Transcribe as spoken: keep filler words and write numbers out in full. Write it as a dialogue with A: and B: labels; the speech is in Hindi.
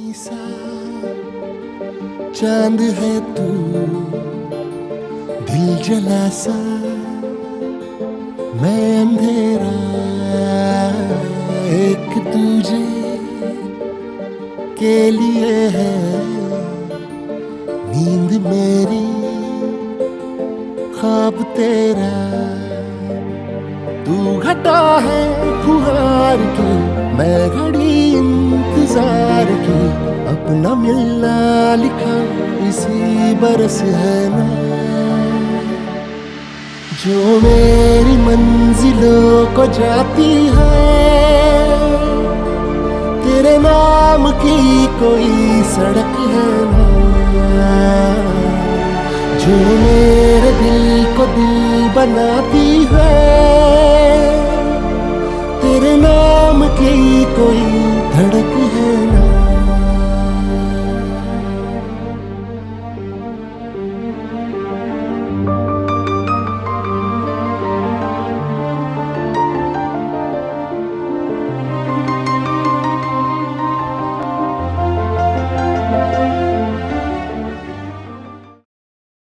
A: कहीं सा चांद है तू, दिल जला सा मैं अंधेरा, एक तुझे के लिए है नींद मेरी, ख्वाब तेरा। तू घटा है फुहार की, मैं घड़ी इंतजार की, अपना मिलना लिखा इसी बरस है ना। जो मेरी मंजिलों को जाती है, तेरे नाम की कोई सड़क है ना। जो मेरे दिल को दिल बनाती है, तेरे नाम की कोई धड़क है ना।